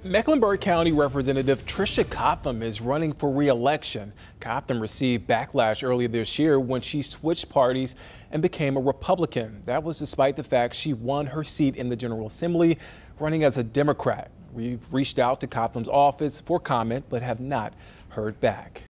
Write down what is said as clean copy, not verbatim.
Mecklenburg County Representative Tricia Cotham is running for re-election. Cotham received backlash earlier this year when she switched parties and became a Republican. That was despite the fact she won her seat in the General Assembly running as a Democrat. We've reached out to Cotham's office for comment but have not heard back.